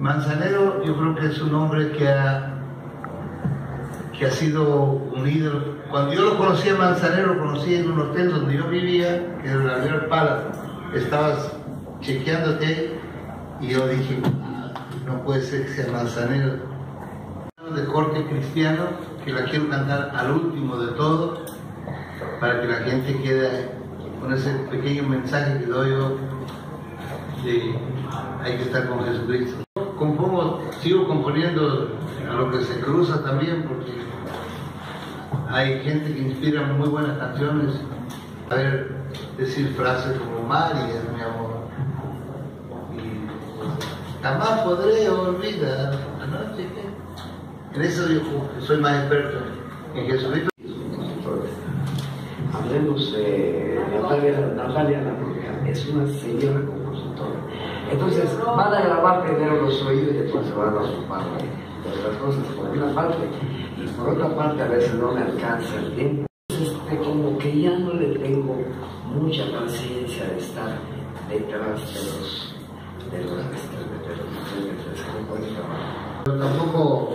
Manzanero, yo creo que es un hombre que ha sido unido. Cuando yo lo conocí a Manzanero, lo conocí en un hotel donde yo vivía, que era la Real Palace. Estabas chequeándote y yo dije, no puede ser que sea Manzanero. De corte cristiano, que la quiero cantar al último de todo, para que la gente quede con ese pequeño mensaje que doy yo de hay que estar con Jesucristo. Sigo componiendo a lo que se cruza también, porque hay gente que inspira muy buenas canciones. A ver, decir frases como María, mi amor, y jamás podré olvidar la noche que... En eso yo soy más experto en Jesucristo. Hablemos de Natalia Lafourcade, es una señora compositora. Entonces van a grabar primero los oídos y después se van a ocupar de otras cosas por una parte, y por otra parte a veces no me alcanza el tiempo. Entonces como que ya no le tengo mucha paciencia de estar detrás de los Yo tampoco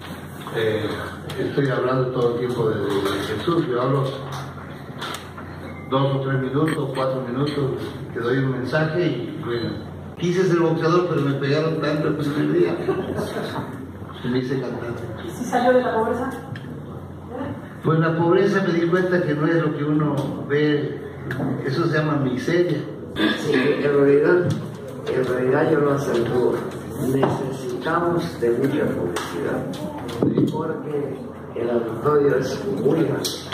estoy hablando todo el tiempo de Jesús, yo hablo 2 o 3 minutos, 4 minutos, te doy un mensaje y bueno, quise ser boxeador, pero me pegaron tanto el primer día y me hice cantante. ¿Y si salió de la pobreza? Pues la pobreza me di cuenta que no es lo que uno ve, eso se llama miseria. Sí, en realidad yo lo acentúo. Necesitamos de mucha publicidad, porque el auditorio es muy grande.